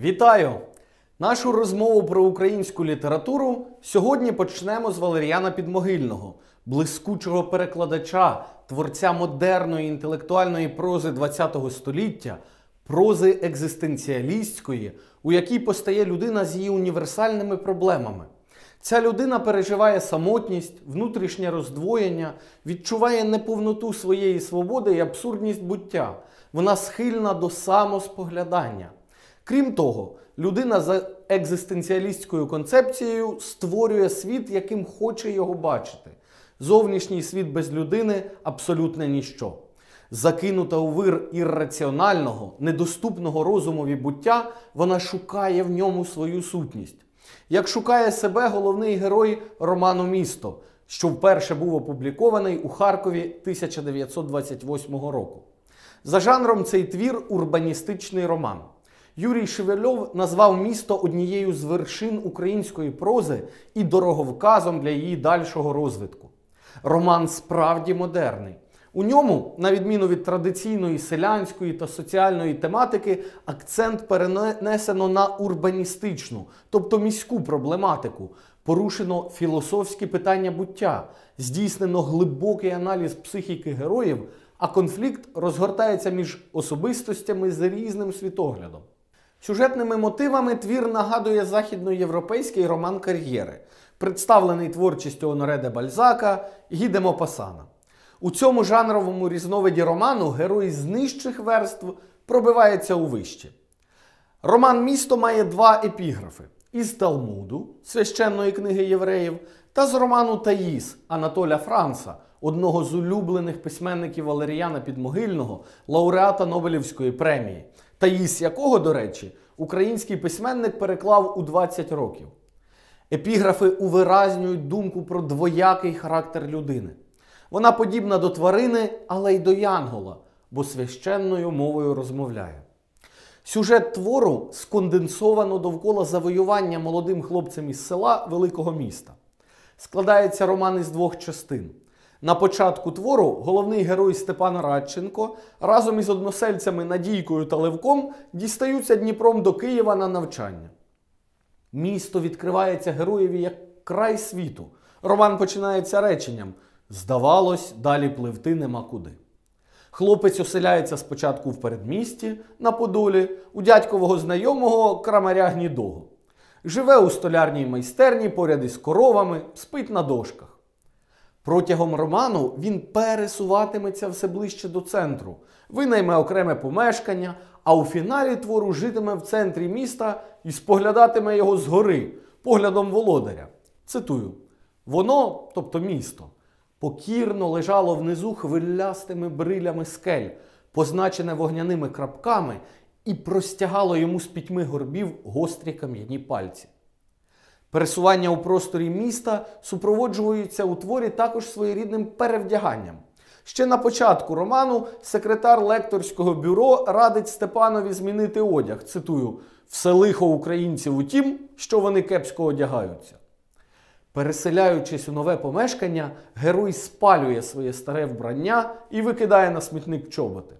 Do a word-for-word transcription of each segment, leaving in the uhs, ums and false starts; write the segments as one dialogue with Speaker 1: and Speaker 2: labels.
Speaker 1: Вітаю! Нашу розмову про українську літературу сьогодні почнемо з Валеріяна Підмогильного, блискучого перекладача, творця модерної інтелектуальної прози ХХ століття, прози екзистенціалістської, у якій постає людина з її універсальними проблемами. Ця людина переживає самотність, внутрішнє роздвоєння, відчуває неповноту своєї свободи і абсурдність буття. Вона схильна до самоспоглядання. Крім того, людина за екзистенціалістською концепцією створює світ, яким хоче його бачити. Зовнішній світ без людини – абсолютне ніщо. Закинута у вир ірраціонального, недоступного розумові буття, вона шукає в ньому свою сутність. Як шукає себе головний герой роману «Місто», що вперше був опублікований у Харкові тисяча дев'ятсот двадцять восьмого року. За жанром цей твір – урбаністичний роман. Юрій Шевельов назвав «Місто» однією з вершин української прози і дороговказом для її дальшого розвитку. Роман справді модерний. У ньому, на відміну від традиційної селянської та соціальної тематики, акцент перенесено на урбаністичну, тобто міську проблематику, порушено філософські питання буття, здійснено глибокий аналіз психіки героїв, а конфлікт розгортається між особистостями з різним світоглядом. Сюжетними мотивами твір нагадує західноєвропейський роман «Кар'єри», представлений творчістю Оноре де Бальзака і Гі де Мопассана. У цьому жанровому різновиді роману герой з нижчих верств пробивається у вищі. Роман «Місто» має два епіграфи – із Талмуду, священної книги євреїв, та з роману «Таїс» Анатоля Франца, одного з улюблених письменників Валеріяна Підмогильного, лауреата Нобелівської премії, «Таїс» якого, до речі, український письменник переклав у двадцять років. Епіграфи увиразнюють думку про двоякий характер людини. Вона подібна до тварини, але й до янгола, бо священною мовою розмовляє. Сюжет твору сконденсовано довкола завоювання молодим хлопцем із села великого міста. Складається роман із двох частин. На початку твору головний герой Степан Радченко разом із односельцями Надійкою та Левком дістаються Дніпром до Києва на навчання. Місто відкривається героєві як край світу. Роман починається реченням «Здавалось, далі пливти нема куди». Хлопець оселяється спочатку в передмісті, на Подолі, у дядькового знайомого крамаря Гнідого. Живе у столярній майстерні поряд із коровами, спить на дошках. Протягом роману він пересуватиметься все ближче до центру, винайме окреме помешкання, а у фіналі твору житиме в центрі міста і споглядатиме його згори, поглядом володаря. Цитую: «Воно, тобто місто, покірно лежало внизу хвилястими брилями скель, позначене вогняними крапками, і простягало йому з пітьми горбів гострі кам'яні пальці». Пересування у просторі міста супроводжується у творі також своєрідним перевдяганням. Ще на початку роману секретар лекторського бюро радить Степанові змінити одяг. Цитую: «Все лихо українців у тім, що вони кепсько одягаються». Переселяючись у нове помешкання, герой спалює своє старе вбрання і викидає на смітник чоботи.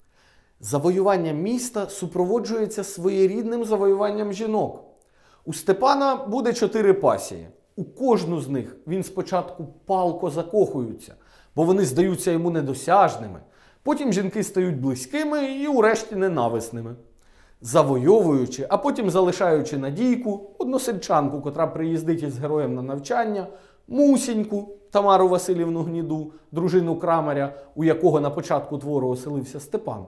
Speaker 1: Завоювання міста супроводжується своєрідним завоюванням жінок. У Степана буде чотири пасії. У кожну з них він спочатку палко закохується, бо вони здаються йому недосяжними. Потім жінки стають близькими і урешті ненависними. Завойовуючи, а потім залишаючи Надійку, односельчанку, котра приїздить із героєм на навчання, Мусіньку, Тамару Василівну Гніду, дружину крамаря, у якого на початку твору оселився Степан,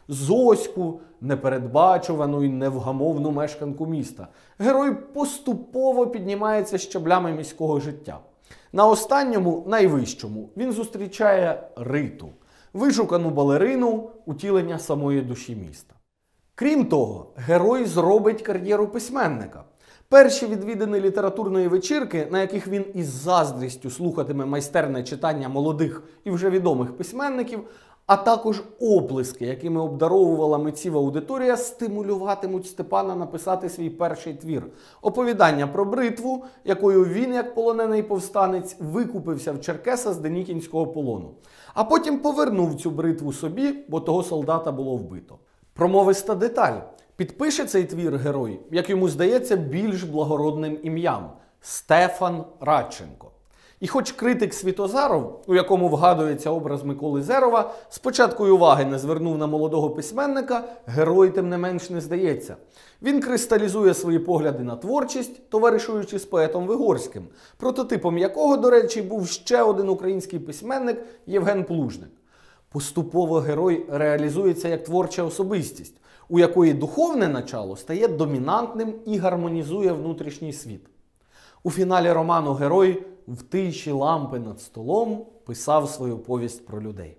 Speaker 1: Зоську, непередбачувану і невгамовну мешканку міста. Герой поступово піднімається щаблями міського життя. На останньому, найвищому, він зустрічає Риту, вишукану балерину, утілення самої душі міста. Крім того, герой зробить кар'єру письменника. Перші відвідини літературної вечірки, на яких він із заздрістю слухатиме майстерне читання молодих і вже відомих письменників, а також оплески, якими обдаровувала митців аудиторія, стимулюватимуть Степана написати свій перший твір – оповідання про бритву, якою він, як полонений повстанець, викупився в черкеса з Денікінського полону. А потім повернув цю бритву собі, бо того солдата було вбито. Промовиста деталь. Підпише цей твір герой, як йому здається, більш благородним ім'ям – Стефан Радченко. І хоч критик Світозаров, у якому вгадується образ Миколи Зерова, спочатку й уваги не звернув на молодого письменника, герой тим не менш не здається. Він кристалізує свої погляди на творчість, товаришуючи з поетом Вигорським, прототипом якого, до речі, був ще один український письменник Євген Плужник. Поступово герой реалізується як творча особистість, у якої духовне начало стає домінантним і гармонізує внутрішній світ. У фіналі роману герой в тиші лампи над столом писав свою повість про людей.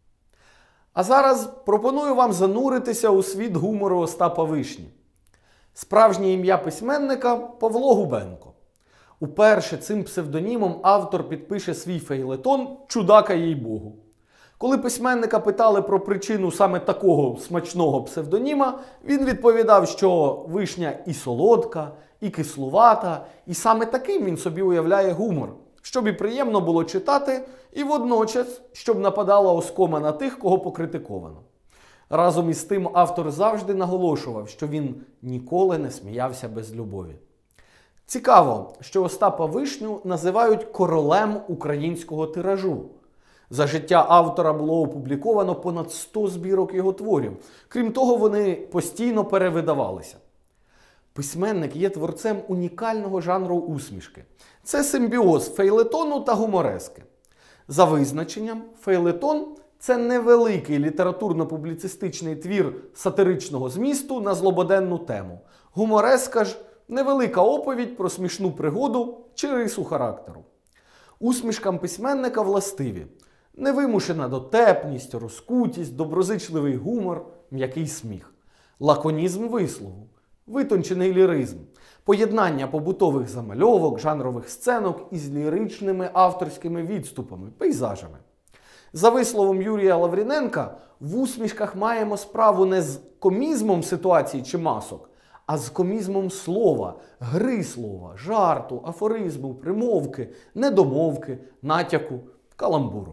Speaker 1: А зараз пропоную вам зануритися у світ гумору Остапа Вишні. Справжнє ім'я письменника – Павло Губенко. Уперше цим псевдонімом автор підпише свій фейлетон «Чудака їй-богу». Коли письменника питали про причину саме такого смачного псевдоніма, він відповідав, що вишня і солодка, і кислувата, і саме таким він собі уявляє гумор, щоб і приємно було читати, і водночас, щоб нападала оскома на тих, кого покритиковано. Разом із тим автор завжди наголошував, що він ніколи не сміявся без любові. Цікаво, що Остапа Вишню називають королем українського тиражу. За життя автора було опубліковано понад сто збірок його творів. Крім того, вони постійно перевидавалися. Письменник є творцем унікального жанру усмішки. Це симбіоз фейлетону та гуморески. За визначенням, фейлетон – це невеликий літературно-публіцистичний твір сатиричного змісту на злободенну тему. Гумореска ж – невелика оповідь про смішну пригоду чи рису характеру. Усмішкам письменника властиві невимушена дотепність, розкутість, доброзичливий гумор, м'який сміх, лаконізм вислову, витончений ліризм, поєднання побутових замальовок, жанрових сценок із ліричними авторськими відступами, пейзажами. За висловом Юрія Лавріненка, в усмішках маємо справу не з комізмом ситуацій чи масок, а з комізмом слова, гри слова, жарту, афоризму, примовки, недомовки, натяку, каламбуру.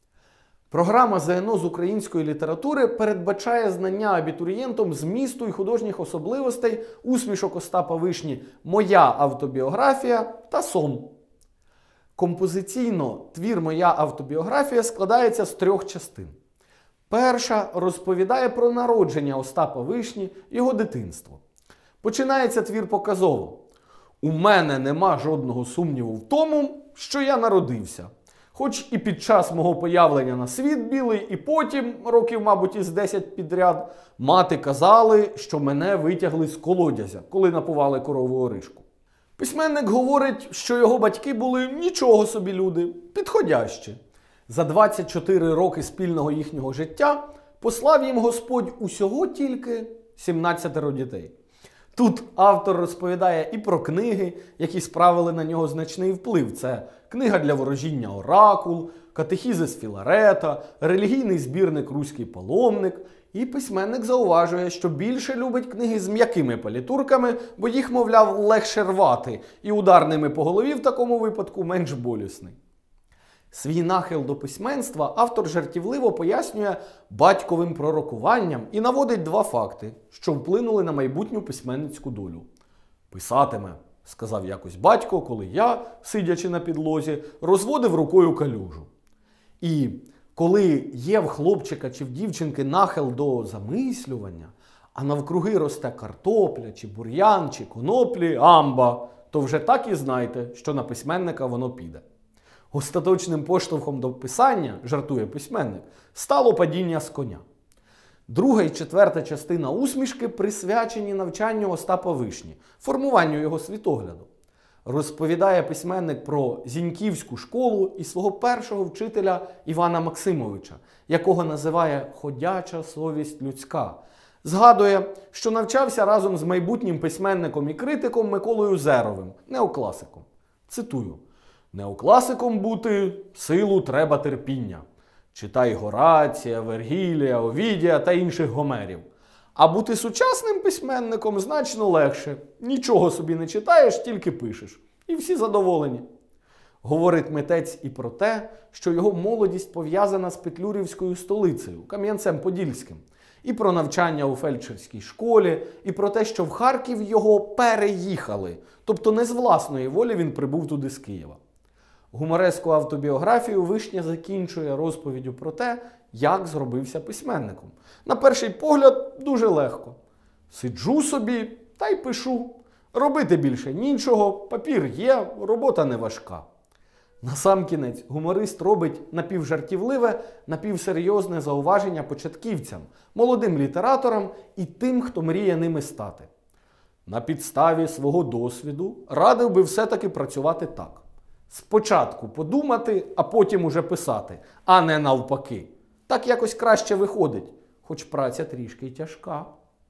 Speaker 1: Програма ЗНО з української літератури передбачає знання абітурієнтом змісту і художніх особливостей усмішок Остапа Вишні «Моя автобіографія» та «Сон». Композиційно твір «Моя автобіографія» складається з трьох частин. Перша розповідає про народження Остапа Вишні, його дитинство. Починається твір показово. «У мене нема жодного сумніву в тому, що я народився. Хоч і під час мого появлення на світ білий, і потім, років, мабуть, із десять підряд, мати казали, що мене витягли з колодязя, коли напували корову оришку». Письменник говорить, що його батьки були нічого собі люди, підходящі. За двадцять чотири роки спільного їхнього життя послав їм Господь усього тільки сімнадцятеро дітей. Тут автор розповідає і про книги, які справили на нього значний вплив. Це книга для ворожіння «Оракул», катехізис Філарета, релігійний збірник «Руський паломник». І письменник зауважує, що більше любить книги з м'якими палітурками, бо їх, мовляв, легше рвати, і ударними по голові в такому випадку менш болісний. Свій нахил до письменства автор жартівливо пояснює батьковим пророкуванням і наводить два факти, що вплинули на майбутню письменницьку долю. «Писатиме», – сказав якось батько, коли я, сидячи на підлозі, розводив рукою калюжу. І коли є в хлопчика чи в дівчинки нахил до замислювання, а навкруги росте картопля, чи бур'ян, чи коноплі, амба, то вже так і знайте, що на письменника воно піде. Остаточним поштовхом до писання, жартує письменник, стало падіння з коня. Друга і четверта частина усмішки присвячені навчанню Остапа Вишні, формуванню його світогляду. Розповідає письменник про Зіньківську школу і свого першого вчителя Івана Максимовича, якого називає «ходяча совість людська». Згадує, що навчався разом з майбутнім письменником і критиком Миколою Зеровим, неокласиком. Цитую: «Неокласиком бути – силу треба терпіння. Читай Горація, Вергілія, Овідія та інших Гомерів. А бути сучасним письменником значно легше. Нічого собі не читаєш, тільки пишеш. І всі задоволені». Говорить митець і про те, що його молодість пов'язана з петлюрівською столицею, Кам'янцем-Подільським. І про навчання у фельдшерській школі, і про те, що в Харків його переїхали. Тобто не з власної волі він прибув туди з Києва. Гумореску автобіографію Вишня закінчує розповіддю про те, як зробився письменником. На перший погляд, дуже легко. Сиджу собі та й пишу. Робити більше нічого, папір є, робота не важка. Насамкінець гуморист робить напівжартівливе, напівсерйозне зауваження початківцям, молодим літераторам і тим, хто мріє ними стати. На підставі свого досвіду радив би все-таки працювати так. Спочатку подумати, а потім уже писати, а не навпаки. Так якось краще виходить, хоч праця трішки й тяжка.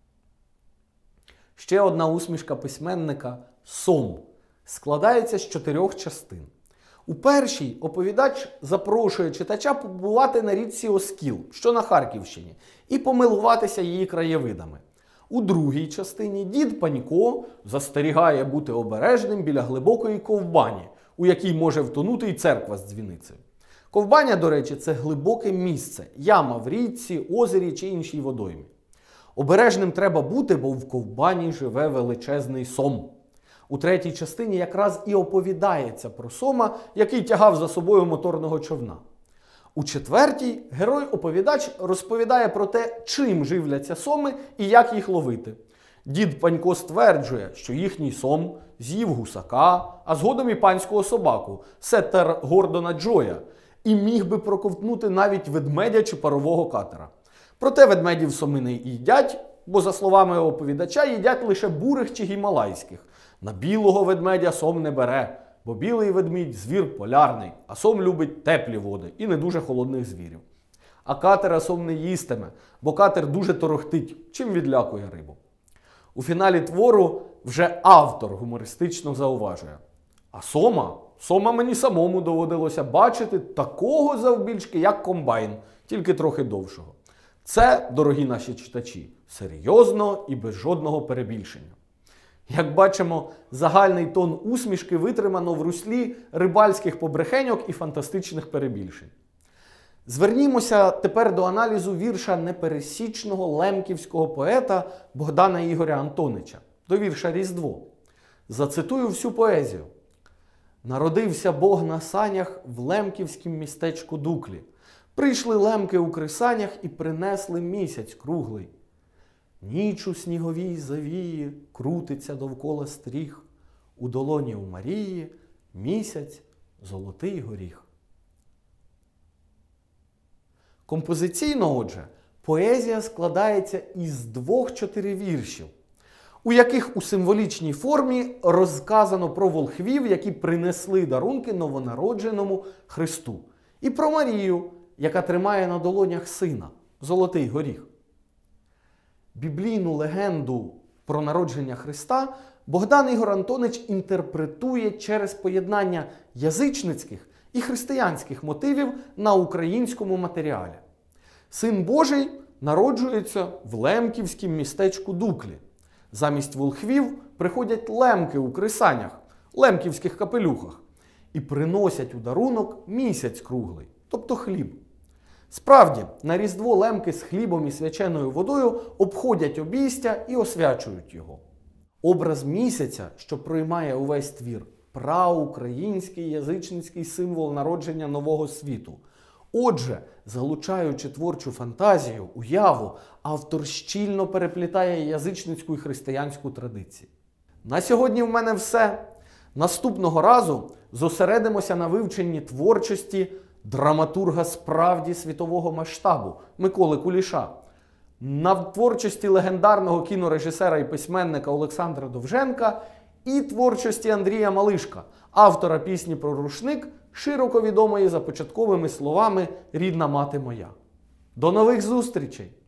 Speaker 1: Ще одна усмішка письменника – сом. Складається з чотирьох частин. У першій оповідач запрошує читача побувати на річці Оскіл, що на Харківщині, і помилуватися її краєвидами. У другій частині дід Панько застерігає бути обережним біля глибокої ковбані, у якій може втонути і церква з дзвіницею. Ковбаня, до речі, це глибоке місце, яма в річці, озері чи іншій водоймі. Обережним треба бути, бо в ковбані живе величезний сом. У третій частині якраз і оповідається про сома, який тягав за собою моторного човна. У четвертій герой-оповідач розповідає про те, чим живляться соми і як їх ловити. Дід Панько стверджує, що їхній сом з'їв гусака, а згодом і панського собаку, сеттер Гордона Джоя, і міг би проковтнути навіть ведмедя чи парового катера. Проте ведмедів соми не їдять, бо, за словами оповідача, їдять лише бурих чи гімалайських. На білого ведмедя сом не бере, бо білий ведмідь – звір полярний, а сом любить теплі води і не дуже холодних звірів. А катера сом не їстиме, бо катер дуже торохтить, чим відлякує рибу. У фіналі твору вже автор гумористично зауважує. А сома? Сома мені самому доводилося бачити такого завбільшки, як комбайн, тільки трохи довшого. Це, дорогі наші читачі, серйозно і без жодного перебільшення. Як бачимо, загальний тон усмішки витримано в руслі рибальських побрехеньок і фантастичних перебільшень. Звернімося тепер до аналізу вірша непересічного лемківського поета Богдана Ігоря Антонича, до вірша «Різдво». Зацитую всю поезію. «Народився Бог на санях в лемківськім містечку Дуклі. Прийшли лемки у крисанях і принесли місяць круглий. Ніч у сніговій завії крутиться довкола стріх, у долоні у Марії місяць золотий горіх». Композиційно, отже, поезія складається із двох-чотири віршів, у яких у символічній формі розказано про волхвів, які принесли дарунки новонародженому Христу, і про Марію, яка тримає на долонях сина, золотий горіх. Біблійну легенду про народження Христа Богдан Ігор Антонич інтерпретує через поєднання язичницьких і християнських мотивів на українському матеріалі. Син Божий народжується в лемківському містечку Дуклі. Замість волхвів приходять лемки у крисанях, лемківських капелюхах, і приносять у дарунок місяць круглий, тобто хліб. Справді, на Різдво лемки з хлібом і свяченою водою обходять обійстя і освячують його. Образ місяця, що проймає увесь твір, праукраїнський язичницький символ народження нового світу. Отже, залучаючи творчу фантазію, уяву, автор щільно переплітає язичницьку і християнську традиції. На сьогодні в мене все. Наступного разу зосередимося на вивченні творчості драматурга справді світового масштабу Миколи Куліша, на творчості легендарного кінорежисера і письменника Олександра Довженка і творчості Андрія Малишка, автора пісні про рушник, широко відомої за початковими словами «Рідна мати моя». До нових зустрічей!